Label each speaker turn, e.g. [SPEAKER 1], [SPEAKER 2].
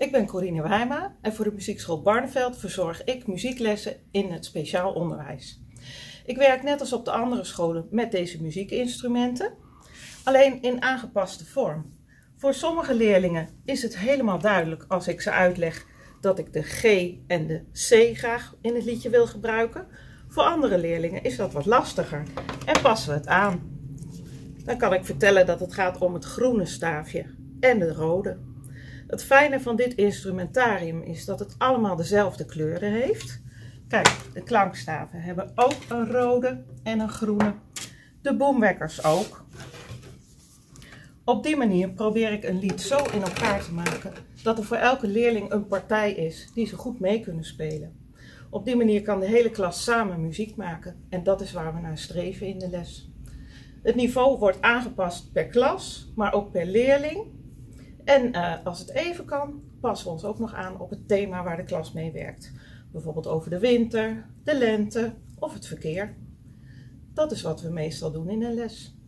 [SPEAKER 1] Ik ben Corine Wijma en voor de muziekschool Barneveld verzorg ik muzieklessen in het speciaal onderwijs. Ik werk net als op de andere scholen met deze muziekinstrumenten, alleen in aangepaste vorm. Voor sommige leerlingen is het helemaal duidelijk als ik ze uitleg dat ik de G en de C graag in het liedje wil gebruiken. Voor andere leerlingen is dat wat lastiger en passen we het aan. Dan kan ik vertellen dat het gaat om het groene staafje en de rode. Het fijne van dit instrumentarium is dat het allemaal dezelfde kleuren heeft. Kijk, de klankstaven hebben ook een rode en een groene. De boomwekkers ook. Op die manier probeer ik een lied zo in elkaar te maken dat er voor elke leerling een partij is die ze goed mee kunnen spelen. Op die manier kan de hele klas samen muziek maken en dat is waar we naar streven in de les. Het niveau wordt aangepast per klas, maar ook per leerling. En als het even kan, passen we ons ook nog aan op het thema waar de klas mee werkt. Bijvoorbeeld over de winter, de lente of het verkeer. Dat is wat we meestal doen in een les.